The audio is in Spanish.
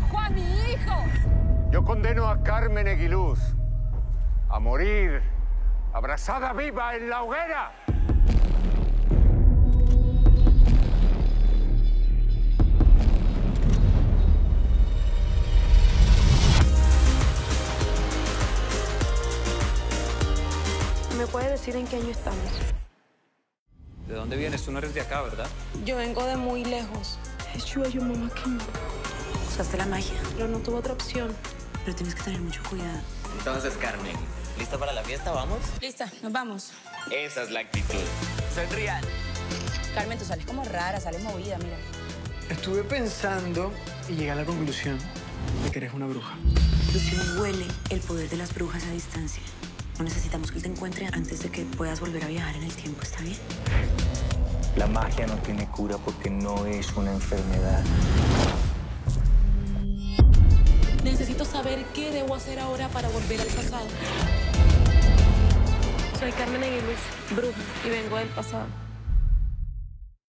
hijo, a mi hijo. Yo condeno a Carmen Eguiluz a morir abrazada viva en la hoguera. ¿Me puede decir en qué año estamos? ¿De dónde vienes? Tú no eres de acá, ¿verdad? Yo vengo de muy lejos. Yo mamá que no. Usaste la magia, Pero no tuve otra opción. pero tienes que tener mucho cuidado. Entonces, Carmen, ¿lista para la fiesta? ¿Vamos? Lista, nos vamos. Esa es la actitud. Sonrían. Carmen, tú sales como rara, sales movida, mira. Estuve pensando y llegué a la conclusión de que eres una bruja. Luciano huele el poder de las brujas a distancia. No necesitamos que él te encuentre antes de que puedas volver a viajar en el tiempo, ¿está bien? La magia no tiene cura porque no es una enfermedad. Necesito saber qué debo hacer ahora para volver al pasado. Soy Carmen Eguiluz, bruja, y vengo del pasado.